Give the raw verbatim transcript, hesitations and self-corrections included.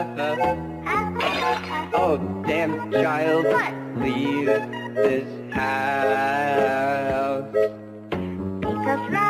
Oh, damn child, What? leave this house. Because